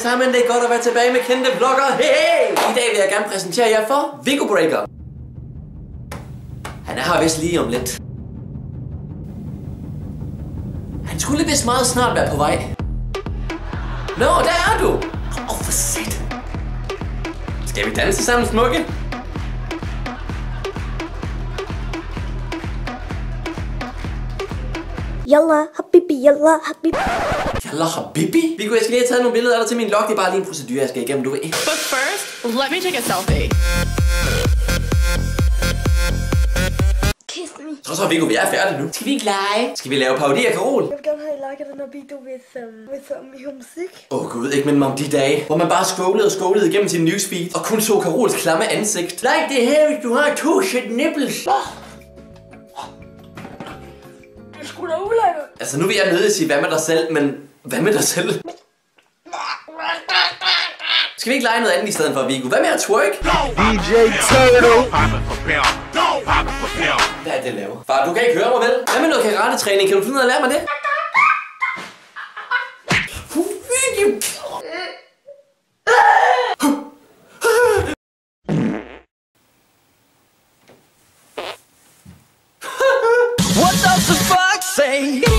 sammen, det er godt at være tilbage med kendte vlogger. Hey! I dag vil jeg gerne præsentere jer for Viggo Breaker. Han er her vist lige om lidt. Han skulle vist meget snart være på vej. Nå, der er du! For sæt! Skal vi danse sammen, smukke? Yalla habibi, yalla habibi. Yalla habibi? Viggo, jeg skal lige have taget nogle billeder af dig til min log. Det er bare lige en procedure, jeg skal igennem, du ved. But first, let me take a selfie. Kiss me. Så Viggo, vi er færdige nu. Skal vi ikke lege? Skal vi lave parodi af Karol? Jeg vil gerne have, at I liker den her video, hvis I har musik. Gud, ikke minde mig om de dage, hvor man bare scrollede igennem sin newsfeed og kun så Karols klamme ansigt. Like det her, hvis du har 2 shit nipples. Det skulle da ulækkert. Altså, nu vil jeg nødig sige, hvad med dig selv, men hvad med dig selv? Skal vi ikke lege noget andet i stedet for, Viggo? Hvad med at twerk? DJ Turtle. Hvad er det, jeg laver? Far, du kan ikke høre mig, vel? Hvad med noget karate-træning? Kan du finde ud af at lære mig det? What does the fuck say?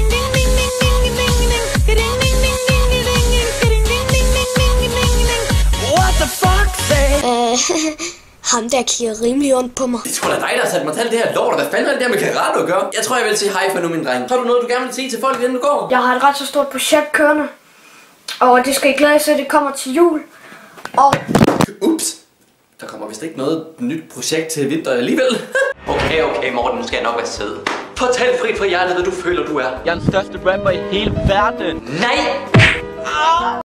What the fuck say? Ham der kigger rimelig ondt på mig. Det er sgu da dig, der har sat mig til alt det her lort, og hvad fanden er det der med karate at gøre? Jeg tror, jeg vil sige hej for nu, min dreng. Har du noget, du gerne vil sige til folk, inden du går? Jeg har et ret så stort projekt kørende, og det skal I glæde sig, at det kommer til jul. Og Ups. Der kommer vist ikke noget nyt projekt til vinter alligevel. Okay, Morten, nu skal jeg nok være sød. Fortæl frit fra hjertet, hvad du føler, du er. Jeg er den største rapper i hele verden. Nej!